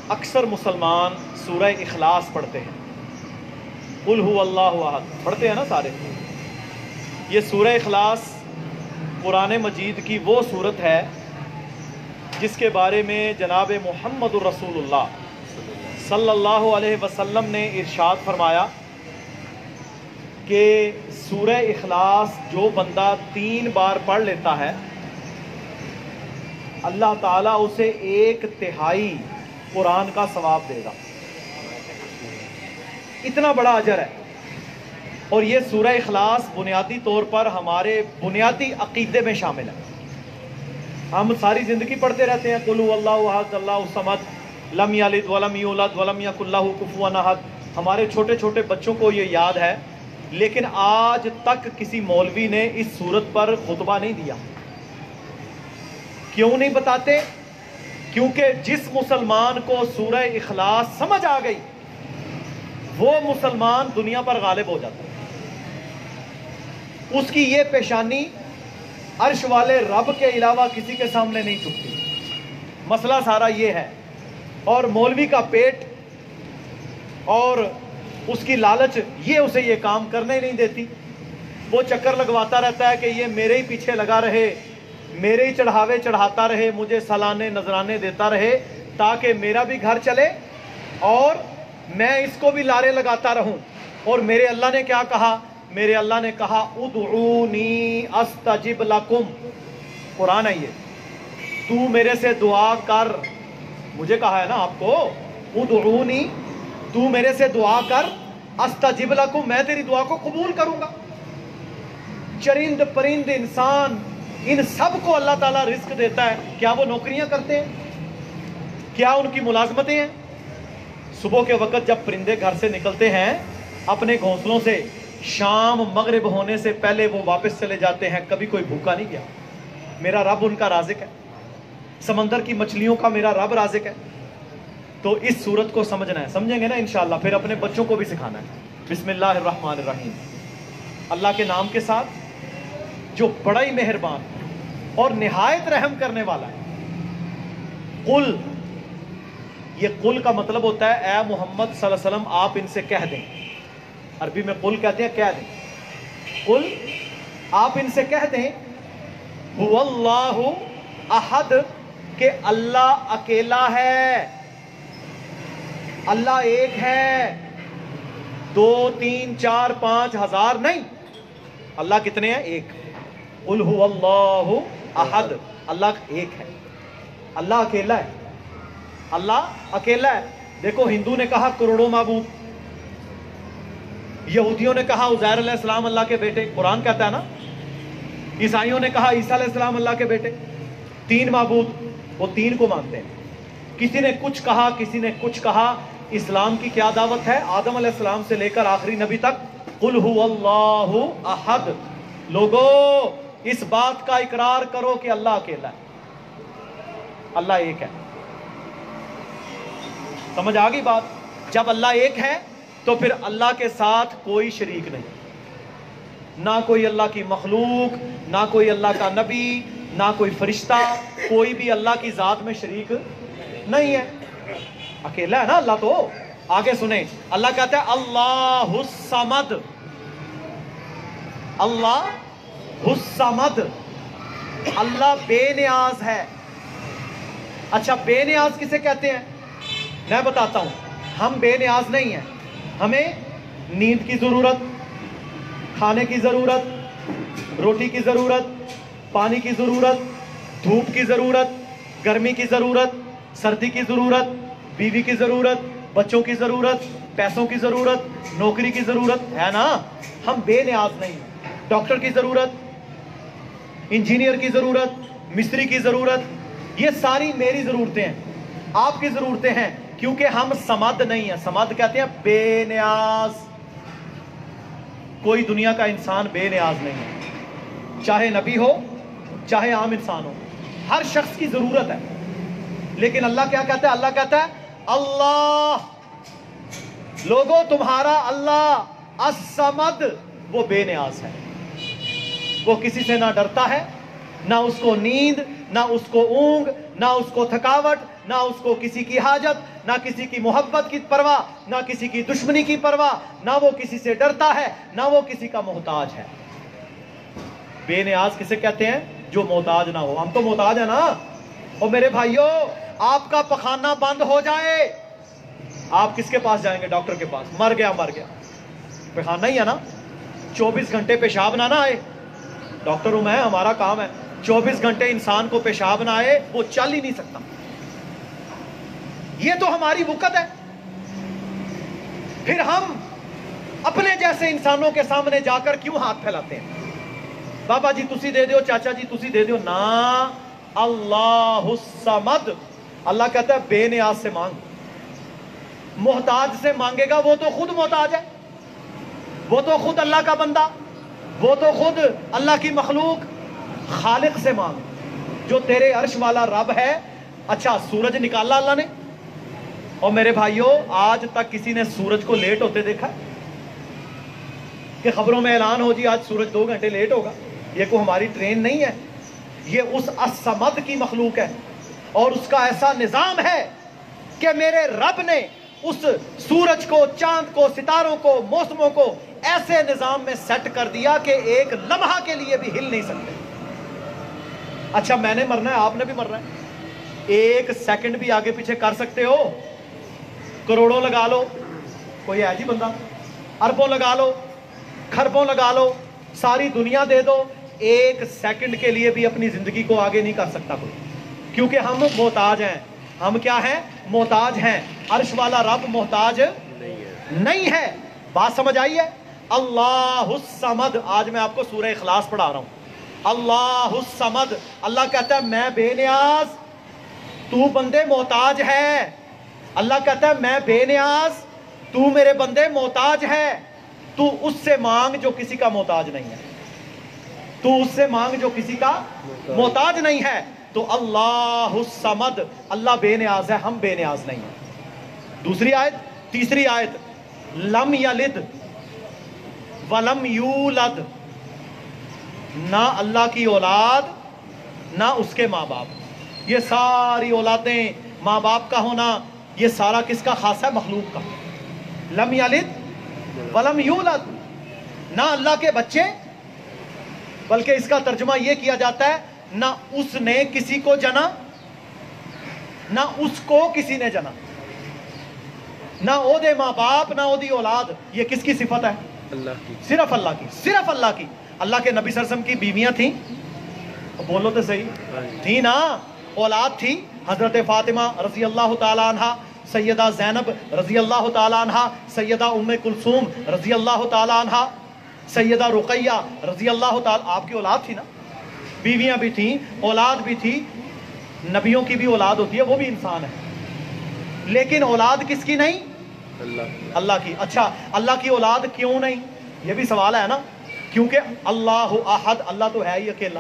اکثر مسلمان سورہ اخلاص پڑھتے ہیں، قل هو اللہ احد پڑھتے ہیں نا سارے. یہ سورہ اخلاص قرآن مجید کی وہ صورت ہے جس کے بارے میں جناب محمد الرسول اللہ صلی اللہ علیہ وسلم نے ارشاد فرمایا کہ سورہ اخلاص جو بندہ 3 بار پڑھ لیتا ہے اللہ تعالیٰ اسے 1/3 قرآن کا ثواب دے گا. اتنا بڑا اجر ہے. اور یہ سورہ اخلاص بنیادی طور پر ہمارے بنیادی عقیدے میں شامل ہے. ہم ساری زندگی پڑھتے رہتے ہیں قل هو اللہ احد اللہ الصمد لم یلد ولم یولد ولم یکن لہ کفوا احد. ہمارے چھوٹے چھوٹے بچوں کو یہ یاد ہے، لیکن آج تک کسی مولوی نے اس سورت پر خطبہ نہیں دیا. کیوں نہیں بتاتے؟ کیونکہ جس مسلمان کو سورہ اخلاص سمجھ آ گئی وہ مسلمان دنیا پر غالب ہو جاتا ہے. اس کی یہ پیشانی عرش والے رب کے علاوہ کسی کے سامنے نہیں جھکتی. مسئلہ سارا یہ ہے. اور مولوی کا پیٹ اور اس کی لالچ یہ اسے یہ کام کرنے نہیں دیتی. وہ چکر لگواتا رہتا ہے کہ یہ میرے ہی پیچھے لگا رہے، میرے ہی چڑھاوے چڑھاتا رہے، مجھے سالانے نذرانے دیتا رہے تاکہ میرا بھی گھر چلے اور میں اس کو بھی لارے لگاتا رہوں. اور میرے اللہ نے کیا کہا؟ میرے اللہ نے کہا ادعونی استجب لکم. قرآن ہے یہ. تو میرے سے دعا کر. مجھے کہا ہے نا آپ کو ادعونی، تو میرے سے دعا کر استجب لکم، میں تیری دعا کو قبول کروں گا. چرند پرند انسان ان سب کو اللہ تعالیٰ رزق دیتا ہے. کیا وہ نوکریاں کرتے ہیں؟ کیا ان کی ملازمتیں ہیں؟ صبح کے وقت جب پرندے گھر سے نکلتے ہیں اپنے گھونسلوں سے، شام مغرب ہونے سے پہلے وہ واپس چلے جاتے ہیں. کبھی کوئی بھوکا نہیں گیا. میرا رب ان کا رازق ہے. سمندر کی مچھلیوں کا میرا رب رازق ہے. تو اس صورت کو سمجھنا ہے. سمجھیں گے نا انشاءاللہ پھر اپنے بچوں کو بھی سکھانا ہے. بسم اللہ الرحمن الرحیم. اللہ کے نام کے ساتھ جو بڑا ہی مہربان اور نہایت رحم کرنے والا ہے. قل، یہ قل کا مطلب ہوتا ہے اے محمد صلی اللہ علیہ وسلم آپ ان سے کہہ دیں. عربی میں قل کہتے ہیں کہہ دیں. قل آپ ان سے کہہ دیں هو اللہ احد کہ اللہ اکیلا ہے، اللہ ایک ہے. 2 3 4 5 ہزار نہیں، اللہ کتنے ہیں؟ ایک. قل هو اللہ احد، اللہ ایک ہے، اللہ اکیلا ہے. اللہ اکیلا ہے. دیکھو ہندو نے کہا کروڑوں معبود، یہودیوں نے کہا عزیر علیہ السلام اللہ کے بیٹے، قرآن کہتا ہے نا. عیسائیوں نے کہا عیسیٰ علیہ السلام اللہ کے بیٹے. 3 معبود، وہ 3 کو مانتے ہیں. کسی نے کچھ کہا، کسی نے کچھ کہا. اسلام کی کیا دعوت ہے؟ آدم علیہ السلام سے لے کر آخری نبی تک قل هو اللہ احد. لوگو اس بات کا اقرار کرو کہ اللہ اکیلا ہے، اللہ ایک ہے. سمجھ آ گئی بات؟ جب اللہ ایک ہے تو پھر اللہ کے ساتھ کوئی شریک نہیں. نہ کوئی اللہ کی مخلوق، نہ کوئی اللہ کا نبی، نہ کوئی فرشتہ، کوئی بھی اللہ کی ذات میں شریک نہیں ہے. اکیلا ہے نا اللہ. تو آگے سنیں، اللہ کہتا ہے اللہ الصمد. اللہ الصمد، اللہ بے نیاز ہے. اچھا بے نیاز کسے کہتے ہیں؟ میں بتاتا ہوں. ہم بے نیاز نہیں ہیں. ہمیں نیند کی ضرورت، کھانے کی ضرورت، روٹی کی ضرورت، پانی کی ضرورت، دھوپ کی ضرورت، گرمی کی ضرورت، سردی کی ضرورت، بیوی کی ضرورت، بچوں کی ضرورت، پیسوں کی ضرورت، نوکری کی ضرورت ہے نا. ہم بے نیاز نہیں. ڈاکٹر کی ضرورت، انجینئر کی ضرورت، مستری کی ضرورت، یہ ساری میری ضرورتیں ہیں، آپ کی ضرورتیں ہیں. کیونکہ ہم سمد نہیں ہیں. سمد کہتے ہیں بے نیاز. کوئی دنیا کا انسان بے نیاز نہیں ہے، چاہے نبی ہو چاہے عام انسان ہو. ہر شخص کی ضرورت ہے. لیکن اللہ کیا کہتا ہے؟ اللہ کہتا ہے اللہ. لوگوں تمہارا اللہ الصمد وہ بے نیاز ہے. وہ کسی سے نہ ڈرتا ہے، نہ اس کو نیند، نہ اس کو اونگ، نہ اس کو تھکاوٹ، نہ اس کو کسی کی حاجت، نہ کسی کی محبت کی پرواہ، نہ کسی کی دشمنی کی پرواہ، نہ وہ کسی سے ڈرتا ہے، نہ وہ کسی کا محتاج ہے۔ بے نیاز کسے کہتے ہیں؟ جو محتاج نہ ہو۔ ہم تو محتاج ہیں نا۔ اور میرے بھائیوں، آپ کا پخانہ بند ہو جائے، آپ کس کے پاس جائیں گے؟ ڈاکٹر کے پاس۔ مر گیا پخانہ ہی ہے نا۔ 24 گھنٹے پیشاب نہ آئے، ڈاکٹر ہوں میں، ہمارا کام ہے 24 گھنٹے انسان کو پیشاب نہ آئے، وہ چل ہی نہیں سکتا۔ یہ تو ہماری وقت ہے۔ پھر ہم اپنے جیسے انسانوں کے سامنے جا کر کیوں ہاتھ پھیلاتے ہیں؟ بابا جی تسی دے دیو، چاچا جی تسی دے دیو، نا، اللہ الصمد، اللہ کہتا ہے بے نیاز سے مانگ۔ محتاج سے مانگے گا وہ تو خود محتاج ہے، وہ تو خود اللہ کا بندہ، وہ تو خود اللہ کی مخلوق۔ خالق سے مانگ جو تیرے عرش والا رب ہے۔ اچھا، سورج نکالا اللہ نے، اور میرے بھائیوں آج تک کسی نے سورج کو لیٹ ہوتے دیکھا کہ خبروں میں اعلان ہو جی آج سورج 2 گھنٹے لیٹ ہوگا؟ یہ کوئی ہماری ٹرین نہیں ہے، یہ اس الصمد کی مخلوق ہے، اور اس کا ایسا نظام ہے کہ میرے رب نے اس سورج کو، چاند کو، ستاروں کو، موسموں کو ایسے نظام میں سیٹ کر دیا کہ ایک لمحہ کے لیے بھی ہل نہیں سکتے۔ اچھا میں نے مرنا ہے، آپ نے بھی مرنا ہے، 1 سیکنڈ بھی آگے پیچھے کر سکتے ہو؟ کروڑوں لگا لو، کوئی ہے جی بندہ؟ اربوں لگا لو، خربوں لگا لو، ساری دنیا دے دو، 1 سیکنڈ کے لیے بھی اپنی زندگی کو آگے نہیں کر سکتا کوئی، کیونکہ ہم محتاج ہیں۔ ہم کیا ہیں؟ محتاج ہیں۔ عرش والا رب محتاج نہیں ہے۔ بات سمجھ آئی ہے؟ اللہ الصمد، آج میں آپ کو سورہ اخلاص پڑھا رہا ہوں۔ اللہ الصمد، اللہ کہتا ہے میں بے نیاز، تو بندے محتاج ہے۔ اللہ کہتا ہے میں بے نیاز، تو میرے بندے محتاج ہے۔ تو اس سے مانگ جو کسی کا محتاج نہیں ہے، تو اس سے مانگ جو کسی کا محتاج نہیں ہے۔ تو اللہ الصمد، اللہ بے نیاز ہے، ہم بے نیاز نہیں ہیں۔ دوسری آیت، تیسری آیت، لم یلد ولم یولد، نہ اللہ کی اولاد نہ اس کے ماں باپ۔ یہ ساری اولادیں، ماں باپ کا ہونا، یہ سارا کس کا خاص ہے؟ مخلوق کا۔ لم یلد ولم یولد، نہ اللہ کے بچے، بلکہ اس کا ترجمہ یہ کیا جاتا ہے نہ اس نے کسی کو جنا، نہ اس کو کسی نے جنا، نہ او دے ماں باپ، نہ او دی اولاد۔ یہ کس کی صفت ہے؟ اللہ کی، صرف اللہ کی، صرف اللہ کی۔ اللہ کے نبی صلی اللہ علیہ وسلم کی بیویاں تھیں، بولو تو صحیح، تھی نا، اولاد تھی۔ حضرت فاطمہ رضی اللہ تعالی عنہ، سیدہ زینب رضی اللہ تعالی عنہ، سیدہ ام کلثوم رضی اللہ تعالی عنہ، سیدہ رقیہ رضی اللہ تعالی، آپ کی اولاد تھی نا، بیویاں بھی تھیں، اولاد بھی تھی۔ نبیوں کی بھی اولاد ہوتی ہے، وہ بھی انسان ہے، لیکن اولاد کس کی نہیں؟ اللہ کی۔ اچھا اللہ کی اولاد کیوں نہیں؟ یہ بھی سوال ہے نا، کیونکہ اللہ احد، اللہ تو ہے ہی اکیلا۔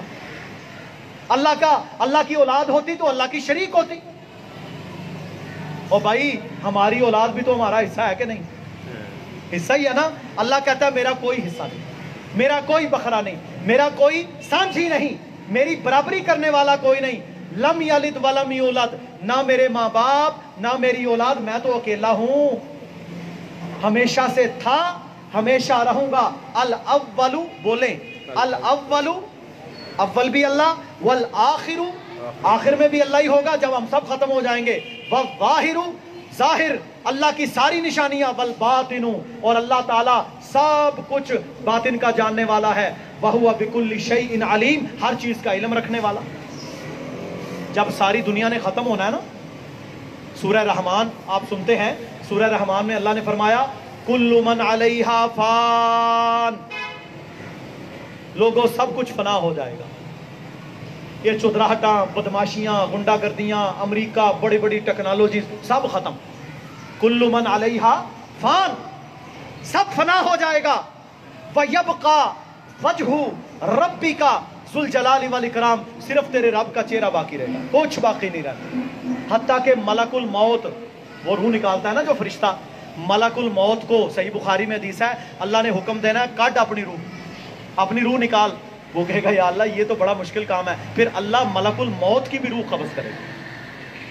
اللہ کی اولاد ہوتی تو اللہ کی شریک ہوتی۔ اور بھائی ہماری اولاد بھی تو ہمارا حصہ ہے کہ نہیں؟ حصہ ہی ہے نا۔ اللہ کہتا ہے میرا کوئی حصہ نہیں، میرا کوئی بکھرا نہیں، میرا کوئی سانجھ ہی نہیں، میری برابری کرنے والا کوئی نہیں۔ لم یلد ولم یولد، نہ میرے ماں باپ نہ میری اولاد، میں تو اکیلا ہوں، ہمیشہ سے تھا، ہمیشہ رہوں گا۔ الاول، بولیں الاول، اول بھی اللہ، والآخر، آخر میں بھی اللہ ہی ہوگا جب ہم سب ختم ہو جائیں گے۔ والظاہر، ظاہر اللہ کی ساری نشانیاں، والباطن، اور اللہ تعالیٰ سب کچھ باطن کا جاننے والا ہے۔ وَهُوَ بِكُلِّ شَيْءٍ عَلِيمٌ، ہر چیز کا علم رکھنے والا۔ جب ساری دنیا نے ختم ہونا ہے نا، سورہ رحمان آپ سنتے ہیں، سورہ رحمان میں اللہ نے فرمایا کل من علیہا فان، لوگوں سب کچھ فنا ہو جائے گا۔ یہ چودراہٹاں، بدماشیاں، غنڈہ گردیاں، امریکہ، بڑی بڑی ٹیکنالوجیز سب ختم۔ کل من علیہا فان، سب فنا ہو جائے گا۔ وَيَبْقَى وَجْهُ رَبِّكَ ذُو الجلال والاکرام، صرف تیرے رب کا چہرہ باقی رہے گا، کچھ باقی نہیں رہتا۔ حتیٰ کہ ملک الموت، وہ روح نکالتا ہے نا جو فرشتہ، ملک الموت کو، صحیح بخاری میں حدیث ہے، اللہ نے حکم دینا ہے کڈ اپنی روح نکال۔ وہ کہے گا یا اللہ یہ تو بڑا مشکل کام ہے، پھر اللہ ملک الموت کی بھی روح قبض کرے گا۔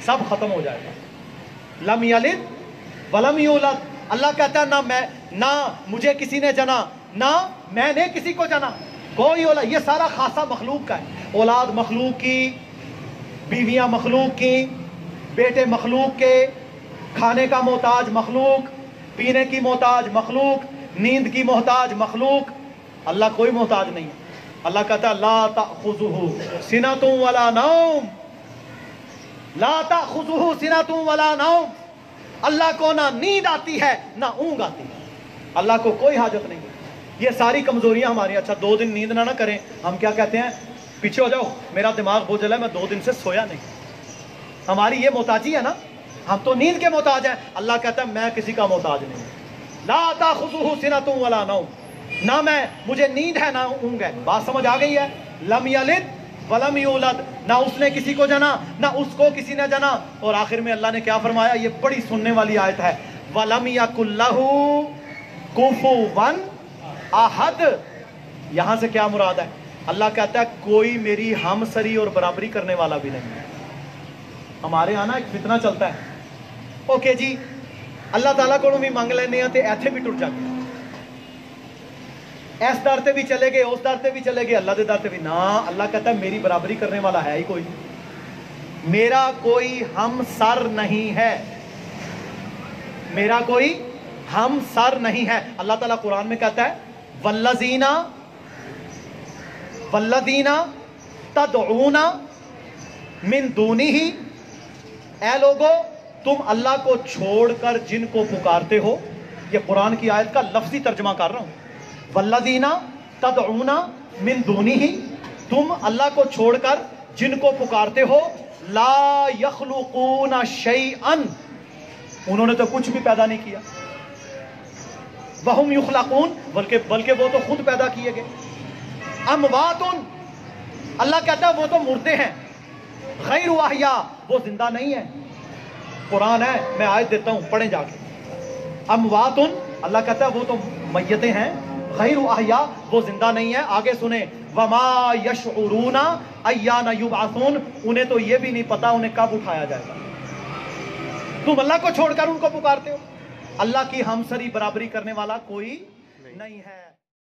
सब खत्म हो जाएगा। लम यलिद वलम यूलद, अल्लाह कहता है ना मुझे किसी ने जना, ना मैंने किसी को जना, कोई औलाद, ये सारा खासा मखलूक का है। औलाद मखलूक की, बीवियां मखलूक की, बेटे मखलूक के, खाने का मोहताज मखलूक, पीने की मोहताज मखलूक, नींद की मोहताज मखलूक, अल्लाह कोई मोहताज नहीं है। अल्लाह कहता है ला ताखुजुहु सिनतुम वला नौम, ला ताखुजुहु सिनतुम वला नौम, अल्लाह को ना नींद आती है ना ऊंघ आती है, अल्लाह को कोई हाजत नहीं है। ये सारी कमजोरियां हमारी। अच्छा 2 दिन नींद ना करें, हम क्या कहते हैं, पीछे हो जाओ, मेरा दिमाग बोझल है, मैं 2 दिन से सोया नहीं। हमारी ये मोहताजी है ना, हम तो नींद के मोहताज हैं। अल्लाह कहता है मैं किसी का मोहताज नहीं। ला ताखुजुहु सिनतुम वला नौम, ना मुझे नींद है ना ऊंघ है। बात समझ आ गई है? लम यलिद वलम यूलद, ना उसने किसी को जना ना उसको किसी ने जना। और आखिर में अल्लाह ने क्या फरमाया, ये बड़ी सुनने वाली आयत है, वलम यकुल्लहु कुफुवन अहद। यहां से क्या मुराद है? अल्लाह कहता है कोई मेरी हमसरी और बराबरी करने वाला भी नहीं है। हमारे यहाँ ना एक फितना चलता है, ओके जी अल्लाह ताला को भी मंग लेने ते ऐथे भी टुट जाते, इस दर ते भी चले गए, उस दर ते भी चले गए, अल्लाह के दर ते भी ना। अल्लाह कहता है मेरी बराबरी करने वाला है ही कोई, मेरा कोई हम सर नहीं है, मेरा कोई हम सर नहीं है। अल्लाह ताला कुरान में कहता है वल्लदीना तदऊना मिन दूनिही, ऐ लोगो तुम अल्लाह को छोड़कर जिनको पुकारते हो। ये कुरान की आयत का लफ्जी तर्जमा कर रहा हूं। वल्लदीना तदऊना मिन दूनिही, तुम अल्लाह को छोड़कर जिनको पुकारते हो, ला यखलुकूना शैअन, उन्होंने तो कुछ भी पैदा नहीं किया, वहुम युखलकून, बल्कि वो तो खुद पैदा किए गए। अमवातुन, अल्लाह कहता है वो तो मुर्दे हैं, गैर अहया, वो जिंदा नहीं है। कुरान है, मैं आयत देता हूं, पढ़ें जाके। अमवातुन, अल्लाह कहता है वो तो मय्यतें हैं, गैर अहया, वो जिंदा नहीं है। आगे सुने, वमा यशउरूना अय्याना युबअसून, उन्हें तो ये भी नहीं पता उन्हें कब उठाया जाएगा। तुम अल्लाह को छोड़कर उनको पुकारते हो, अल्लाह की हमसरी बराबरी करने वाला कोई नहीं है।